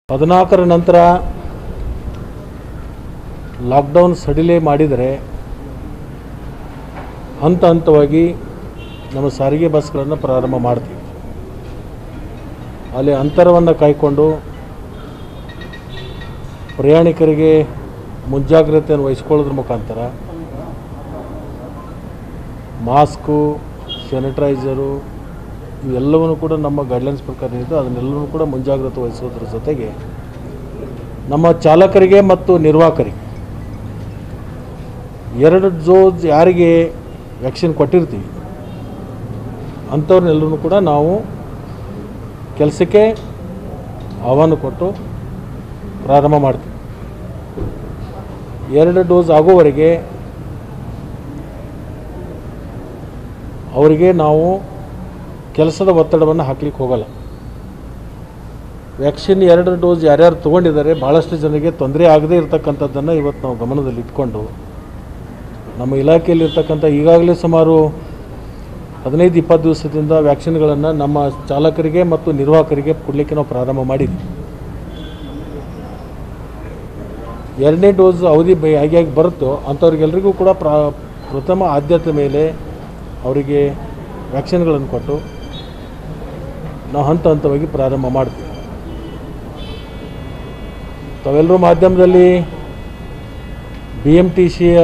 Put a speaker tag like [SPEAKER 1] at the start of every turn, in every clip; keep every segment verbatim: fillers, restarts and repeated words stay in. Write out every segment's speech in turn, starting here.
[SPEAKER 1] ಹದಿನಾಲ್ಕರ ನಂತರ ಲಾಕ್ಡೌನ್ ಸಡಿಲೇ ಮಾಡಿದರೆ ಹಂತ ಹಂತವಾಗಿ ನಮ್ಮ ಸಾರಿಗೆ ಬಸ್ಗಳನ್ನು ಪ್ರಾರಂಭ ಮಾಡ್ತೀವಿ. ಅಲ್ಲಿ ಅಂತರವನ್ನು ಕಾಯ್ಕೊಂಡು ಪ್ರಯಾಣಿಕರಿಗೆ ಮುಂಜಾಗ್ರತೆಯನ್ನು ವಹಿಸಿಕೊಳ್ಳೋದ್ರ ಮುಖಾಂತರ ಮಾಸ್ಕು, ಸ್ಯಾನಿಟೈಸರು ಇವೆಲ್ಲವನ್ನೂ ಕೂಡ ನಮ್ಮ ಗೈಡ್ಲೈನ್ಸ್ ಪ್ರಕಾರ ಇದ್ದು ಅದನ್ನೆಲ್ಲವೂ ಕೂಡ ಮುಂಜಾಗ್ರತೆ ವಹಿಸೋದ್ರ ಜೊತೆಗೆ ನಮ್ಮ ಚಾಲಕರಿಗೆ ಮತ್ತು ನಿರ್ವಾಹಕರಿಗೆ ಎರಡು ಡೋಸ್ ಯಾರಿಗೆ ವ್ಯಾಕ್ಸಿನ್ ಕೊಟ್ಟಿರ್ತೀವಿ ಅಂಥವ್ರನ್ನೆಲ್ಲರೂ ಕೂಡ ನಾವು ಕೆಲಸಕ್ಕೆ ಆಹ್ವಾನ ಕೊಟ್ಟು ಪ್ರಾರಂಭ ಮಾಡ್ತೀವಿ. ಎರಡು ಡೋಸ್ ಆಗೋವರೆಗೆ ಅವರಿಗೆ ನಾವು ಕೆಲಸದ ಒತ್ತಡವನ್ನು ಹಾಕ್ಲಿಕ್ಕೆ ಹೋಗಲ್ಲ. ವ್ಯಾಕ್ಸಿನ್ ಎರಡು ಡೋಸ್ ಯಾರ್ಯಾರು ತೊಗೊಂಡಿದ್ದಾರೆ ಭಾಳಷ್ಟು ಜನರಿಗೆ ತೊಂದರೆ ಆಗದೇ ಇರತಕ್ಕಂಥದ್ದನ್ನು ಇವತ್ತು ನಾವು ಗಮನದಲ್ಲಿ ಇಟ್ಕೊಂಡು ನಮ್ಮ ಇಲಾಖೆಯಲ್ಲಿರ್ತಕ್ಕಂಥ ಈಗಾಗಲೇ ಸುಮಾರು ಹದಿನೈದು ಇಪ್ಪತ್ತು ದಿವಸದಿಂದ ವ್ಯಾಕ್ಸಿನ್ಗಳನ್ನು ನಮ್ಮ ಚಾಲಕರಿಗೆ ಮತ್ತು ನಿರ್ವಾಹಕರಿಗೆ ಕೊಡಲಿಕ್ಕೆ ನಾವು ಪ್ರಾರಂಭ ಮಾಡಿದ್ವಿ. ಎರಡನೇ ಡೋಸ್ ಅವಧಿ ಹೇಗೆ ಹೇಗೆ ಬರುತ್ತೋ ಅಂಥವ್ರಿಗೆಲ್ರಿಗೂ ಕೂಡ ಪ್ರಾ ಪ್ರಥಮ ಆದ್ಯತೆ ಮೇಲೆ ಅವರಿಗೆ ವ್ಯಾಕ್ಸಿನ್ಗಳನ್ನು ಕೊಟ್ಟು ನಾವು ಹಂತ ಹಂತವಾಗಿ ಪ್ರಾರಂಭ ಮಾಡ್ತೀವಿ. ತಾವೆಲ್ಲರೂ ಮಾಧ್ಯಮದಲ್ಲಿ ಬಿ ಎಮ್ ಟಿ ಸಿಯ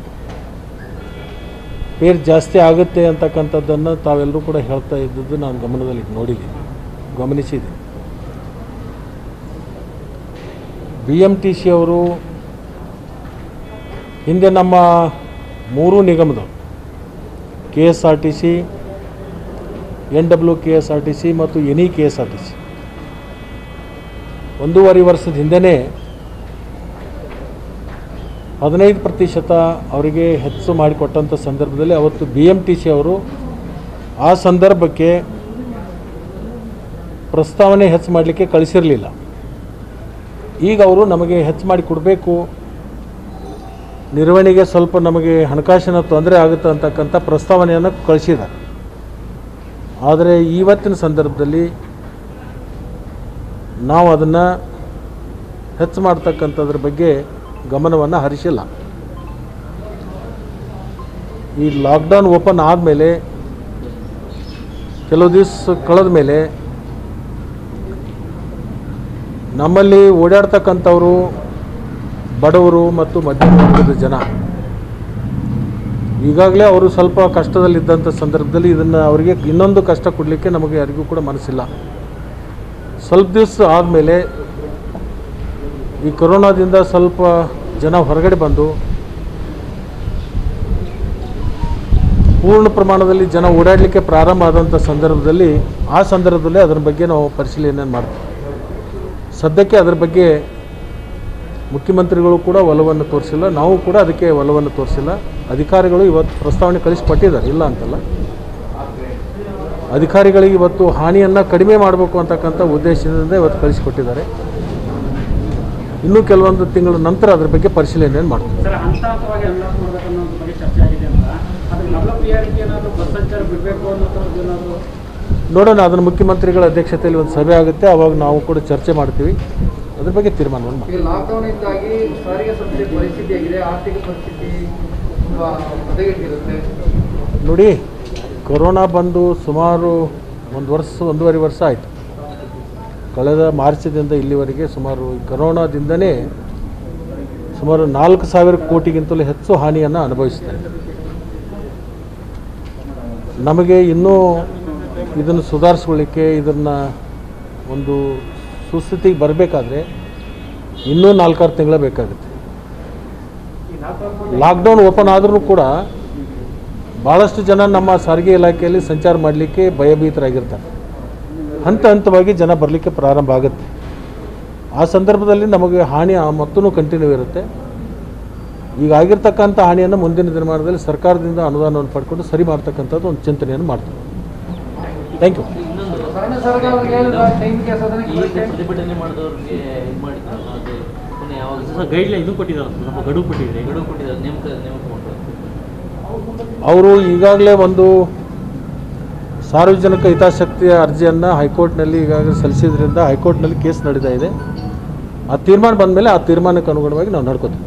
[SPEAKER 1] ಪೇರ್ ಜಾಸ್ತಿ ಆಗುತ್ತೆ ಅಂತಕ್ಕಂಥದ್ದನ್ನು ತಾವೆಲ್ಲರೂ ಕೂಡ ಹೇಳ್ತಾ ಇದ್ದದ್ದು ನಾನು ಗಮನದಲ್ಲಿ ನೋಡಿದ್ದೀನಿ, ಗಮನಿಸಿದ್ದೀನಿ. ಬಿ ಎಮ್ ಟಿ ಸಿ ಅವರು ಹಿಂದೆ ನಮ್ಮ ಮೂರು ನಿಗಮದವರು K S R T C, N W K S R T C ಮತ್ತು N E K S R T C ಒಂದೂವರೆ ವರ್ಷದ ಹಿಂದೆಯೇ ಹದಿನೈದು ಪ್ರತಿಶತ ಅವರಿಗೆ ಹೆಚ್ಚು ಮಾಡಿಕೊಟ್ಟಂಥ ಸಂದರ್ಭದಲ್ಲಿ ಅವತ್ತು ಬಿ ಎಮ್ ಟಿ ಸಿ ಅವರು ಆ ಸಂದರ್ಭಕ್ಕೆ ಪ್ರಸ್ತಾವನೆ ಹೆಚ್ಚು ಮಾಡಲಿಕ್ಕೆ ಕಳಿಸಿರಲಿಲ್ಲ. ಈಗ ಅವರು ನಮಗೆ ಹೆಚ್ಚು ಮಾಡಿ ಕೊಡಬೇಕು, ನಿರ್ವಹಣೆಗೆ ಸ್ವಲ್ಪ ನಮಗೆ ಹಣಕಾಸಿನ ತೊಂದರೆ ಆಗುತ್ತೆ ಅಂತಕ್ಕಂಥ ಪ್ರಸ್ತಾವನೆಯನ್ನು ಕಳಿಸಿದ್ದಾರೆ. ಆದರೆ ಇವತ್ತಿನ ಸಂದರ್ಭದಲ್ಲಿ ನಾವು ಅದನ್ನು ಹೆಚ್ಚು ಮಾಡ್ತಕ್ಕಂಥದ್ರ ಬಗ್ಗೆ ಗಮನವನ್ನು ಹರಿಸಿಲ್ಲ. ಈ ಲಾಕ್ಡೌನ್ ಓಪನ್ ಆದಮೇಲೆ ಕೆಲವು ದಿವಸ ಕಳೆದ ಮೇಲೆ ನಮ್ಮಲ್ಲಿ ಓಡಾಡ್ತಕ್ಕಂಥವರು ಬಡವರು ಮತ್ತು ಮಧ್ಯಮ ವರ್ಗದ ಜನ ಈಗಾಗಲೇ ಅವರು ಸ್ವಲ್ಪ ಕಷ್ಟದಲ್ಲಿದ್ದಂಥ ಸಂದರ್ಭದಲ್ಲಿ ಇದನ್ನು ಅವರಿಗೆ ಇನ್ನೊಂದು ಕಷ್ಟ ಕೊಡಲಿಕ್ಕೆ ನಮಗೆ ಯಾರಿಗೂ ಕೂಡ ಮನಸ್ಸಿಲ್ಲ. ಸ್ವಲ್ಪ ದಿವಸ ಆದಮೇಲೆ ಈ ಕೊರೋನಾದಿಂದ ಸ್ವಲ್ಪ ಜನ ಹೊರಗಡೆ ಬಂದು ಪೂರ್ಣ ಪ್ರಮಾಣದಲ್ಲಿ ಜನ ಓಡಾಡಲಿಕ್ಕೆ ಪ್ರಾರಂಭ ಆದಂಥ ಸಂದರ್ಭದಲ್ಲಿ ಆ ಸಂದರ್ಭದಲ್ಲಿ ಅದರ ಬಗ್ಗೆ ನಾವು ಪರಿಶೀಲನೆ ಮಾಡ್ತೀವಿ. ಸದ್ಯಕ್ಕೆ ಅದರ ಬಗ್ಗೆ ಮುಖ್ಯಮಂತ್ರಿಗಳು ಕೂಡ ಒಲವನ್ನು ತೋರಿಸಿಲ್ಲ, ನಾವು ಕೂಡ ಅದಕ್ಕೆ ಒಲವನ್ನು ತೋರಿಸಿಲ್ಲ. ಅಧಿಕಾರಿಗಳು ಇವತ್ತು ಪ್ರಸ್ತಾವನೆ ಕಳಿಸಿಕೊಟ್ಟಿದ್ದಾರೆ, ಇಲ್ಲ ಅಂತಲ್ಲ. ಅಧಿಕಾರಿಗಳಿಗೆ ಇವತ್ತು ಹಾನಿಯನ್ನು ಕಡಿಮೆ ಮಾಡಬೇಕು ಅಂತಕ್ಕಂಥ ಉದ್ದೇಶದಿಂದ ಇವತ್ತು ಕಳಿಸಿಕೊಟ್ಟಿದ್ದಾರೆ. ಇನ್ನೂ ಕೆಲವೊಂದು ತಿಂಗಳ ನಂತರ ಅದರ ಬಗ್ಗೆ ಪರಿಶೀಲನೆಯನ್ನು ಮಾಡ್ತೀವಿ. ನೋಡೋಣ, ಅದನ್ನು ಮುಖ್ಯಮಂತ್ರಿಗಳ ಅಧ್ಯಕ್ಷತೆಯಲ್ಲಿ ಒಂದು ಸಭೆ ಆಗುತ್ತೆ, ಆವಾಗ ನಾವು ಕೂಡ ಚರ್ಚೆ ಮಾಡ್ತೀವಿ, ಅದ್ರ ಬಗ್ಗೆ ತೀರ್ಮಾನವನ್ನು ಮಾಡ್ತೀವಿ. ನೋಡಿ, ಕೊರೋನಾ ಬಂದು ಸುಮಾರು ಒಂದು ವರ್ಷ ಒಂದೂವರೆ ವರ್ಷ ಆಯಿತು. ಕಳೆದ ಮಾರ್ಚದಿಂದ ಇಲ್ಲಿವರೆಗೆ ಸುಮಾರು ಕೊರೋನಾದಿಂದನೇ ಸುಮಾರು ನಾಲ್ಕು ಸಾವಿರ ಕೋಟಿಗಿಂತಲೂ ಹೆಚ್ಚು ಹಾನಿಯನ್ನು ಅನುಭವಿಸ್ತಾರೆ. ನಮಗೆ ಇನ್ನೂ ಇದನ್ನು ಸುಧಾರಿಸ್ಕೊಳ್ಳಿಕ್ಕೆ, ಇದನ್ನು ಒಂದು ಸುಸ್ಥಿತಿಗೆ ಬರಬೇಕಾದ್ರೆ ಇನ್ನೂ ನಾಲ್ಕಾರು ತಿಂಗಳ ಬೇಕಾಗುತ್ತೆ. ಲಾಕ್ಡೌನ್ ಓಪನ್ ಆದ್ರೂ ಕೂಡ ಭಾಳಷ್ಟು ಜನ ನಮ್ಮ ಸಾರಿಗೆ ಇಲಾಖೆಯಲ್ಲಿ ಸಂಚಾರ ಮಾಡಲಿಕ್ಕೆ ಭಯಭೀತರಾಗಿರ್ತಾರೆ. ಹಂತ ಹಂತವಾಗಿ ಜನ ಬರಲಿಕ್ಕೆ ಪ್ರಾರಂಭ ಆಗುತ್ತೆ. ಆ ಸಂದರ್ಭದಲ್ಲಿ ನಮಗೆ ಹಾನಿ ಮತ್ತೂ ಕಂಟಿನ್ಯೂ ಇರುತ್ತೆ. ಈಗ ಆಗಿರ್ತಕ್ಕಂಥ ಹಾನಿಯನ್ನು ಮುಂದಿನ ದಿನಮಾನದಲ್ಲಿ ಸರ್ಕಾರದಿಂದ ಅನುದಾನವನ್ನು ಪಡ್ಕೊಂಡು ಸರಿ ಮಾಡ್ತಕ್ಕಂಥದ್ದು ಒಂದು ಚಿಂತನೆಯನ್ನು ಮಾಡ್ತೀವಿ. Thank you. ಅವರು ಈಗಾಗಲೇ ಒಂದು ಸಾರ್ವಜನಿಕ ಹಿತಾಸಕ್ತಿಯ ಅರ್ಜಿಯನ್ನು ಹೈಕೋರ್ಟ್ನಲ್ಲಿ ಈಗಾಗಲೇ ಸಲ್ಲಿಸಿದ್ರಿಂದ ಹೈಕೋರ್ಟ್ನಲ್ಲಿ ಕೇಸ್ ನಡೀತಾ ಇದೆ. ಆ ತೀರ್ಮಾನ ಬಂದ ಮೇಲೆ ಆ ತೀರ್ಮಾನಕ್ಕೆ ಅನುಗುಣವಾಗಿ ನಾವು ನಡ್ಕೋತೀವಿ.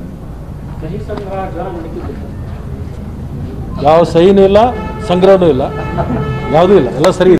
[SPEAKER 1] ಯಾವ ಸಹಿನೂ ಇಲ್ಲ, ಸಂಗ್ರಹನೂ ಇಲ್ಲ, ಯಾವುದೂ ಇಲ್ಲ, ಎಲ್ಲ ಸರಿ ಇದೆ.